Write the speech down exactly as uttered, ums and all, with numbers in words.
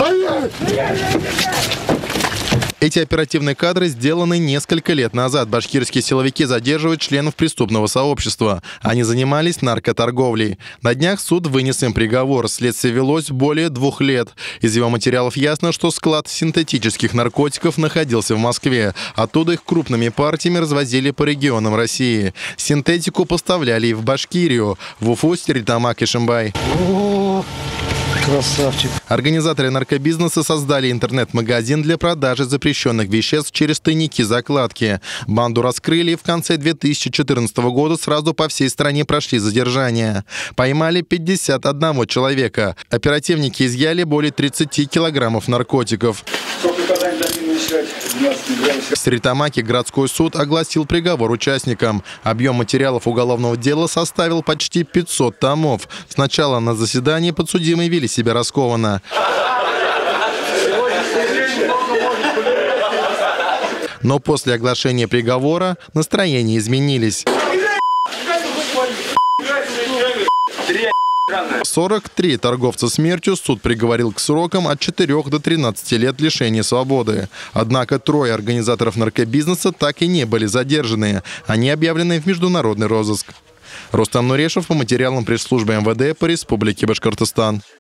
Эти оперативные кадры сделаны несколько лет назад. Башкирские силовики задерживают членов преступного сообщества. Они занимались наркоторговлей. На днях суд вынес им приговор. Следствие велось более двух лет. Из его материалов ясно, что склад синтетических наркотиков находился в Москве. Оттуда их крупными партиями развозили по регионам России. Синтетику поставляли и в Башкирию, в Уфу, Стерлитамак и Шимбай. Красавчик. Организаторы наркобизнеса создали интернет-магазин для продажи запрещенных веществ через тайники-закладки. Банду раскрыли, и в конце две тысячи четырнадцатого года сразу по всей стране прошли задержания. Поймали пятьдесят одного человека. Оперативники изъяли более тридцати килограммов наркотиков. В Стерлитамаке городской суд огласил приговор участникам. Объем материалов уголовного дела составил почти пятьсот томов. Сначала на заседании подсудимые вели себя раскованно. Но после оглашения приговора настроения изменились. сорок три торговца смертью суд приговорил к срокам от четырёх до тринадцати лет лишения свободы. Однако трое организаторов наркобизнеса так и не были задержаны. Они объявлены в международный розыск. Рустам Нурешев по материалам пресс-службы эм вэ дэ по Республике Башкортостан.